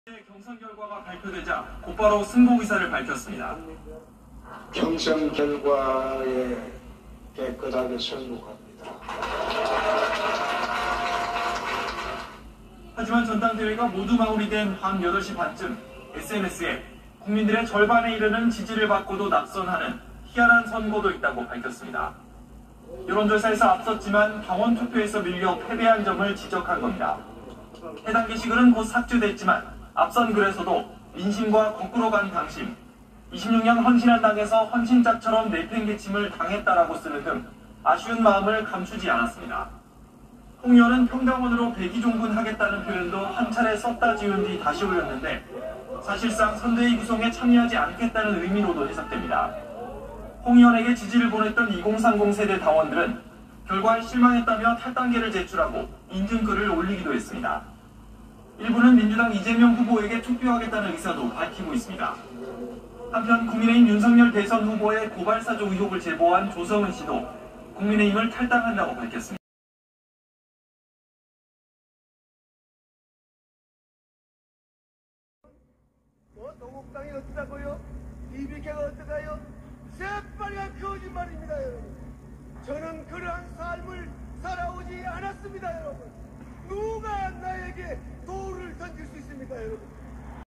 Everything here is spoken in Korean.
경선 결과가 발표되자 곧바로 승복 의사를 밝혔습니다. 경선 결과에 깨끗하게 승복합니다. 하지만 전당대회가 모두 마무리된 밤 8시 반쯤 SNS에 국민들의 절반에 이르는 지지를 받고도 낙선하는 희한한 선거도 있다고 밝혔습니다. 여론조사에서 앞섰지만 당원 투표에서 밀려 패배한 점을 지적한 겁니다. 해당 게시글은 곧 삭제됐지만 앞선 글에서도 민심과 거꾸로 간 당심, 26년 헌신한당에서 헌신짝처럼 내팽개침을 당했다라고 쓰는 등 아쉬운 마음을 감추지 않았습니다. 홍 의원은 평당원으로 백의종군하겠다는 표현도 한 차례 썼다 지운 뒤 다시 올렸는데 사실상 선대위 구성에 참여하지 않겠다는 의미로도 해석됩니다. 홍 의원에게 지지를 보냈던 2030 세대 당원들은 결과에 실망했다며 탈당계를 제출하고 인증글을 올리기도 했습니다. 일부는 민주당 이재명 후보에게 투표하겠다는 의사도 밝히고 있습니다. 한편 국민의힘 윤석열 대선 후보의 고발사주 의혹을 제보한 조성은 씨도 국민의힘을 탈당한다고 밝혔습니다. 동국당이 어떠다고요? BBK가 어떠가요? 새빨간 거짓말입니다, 여러분. 저는 그러한 삶을 살아오지 않았습니다, 여러분. 누가 나에게 돌을 던질 수 있습니까, 여러분?